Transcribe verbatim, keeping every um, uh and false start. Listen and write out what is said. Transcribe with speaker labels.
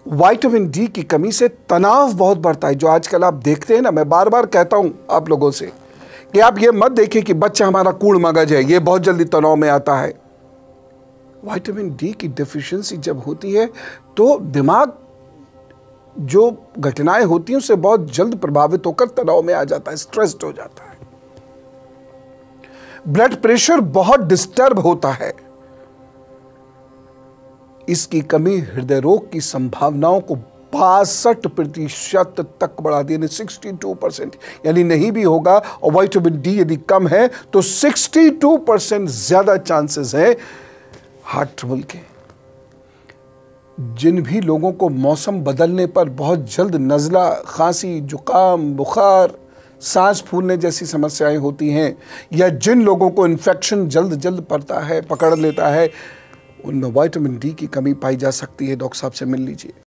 Speaker 1: Vitamin D की कमी से तनाव बहुत बढ़ता है, जो आजकल आप देखते हैं ना। मैं बार बार कहता हूं आप लोगों से कि आप ये मत देखें कि बच्चा हमारा कूड़ मगज है, ये बहुत जल्दी तनाव में आता है। विटामिन डी की डेफिशिएंसी जब होती है तो दिमाग जो घटनाएं होती हैं उससे बहुत जल्द प्रभावित होकर तनाव में आ जाता है, स्ट्रेस्ड हो जाता है। ब्लड प्रेशर बहुत डिस्टर्ब होता है। इसकी कमी हृदय रोग की संभावनाओं को बासठ प्रतिशत तक बढ़ा दी, यानी बासठ परसेंट, यानी नहीं भी होगा। और विटामिन डी यदि कम है तो बासठ परसेंट ज्यादा चांसेस है हार्ट ट्रबल के। जिन भी लोगों को मौसम बदलने पर बहुत जल्द नज़ला, खांसी, जुकाम, बुखार, सांस फूलने जैसी समस्याएं होती हैं, या जिन लोगों को इन्फेक्शन जल्द जल्द पड़ता है, पकड़ लेता है, उनमें विटामिन डी की कमी पाई जा सकती है। डॉक्टर साहब से मिल लीजिए।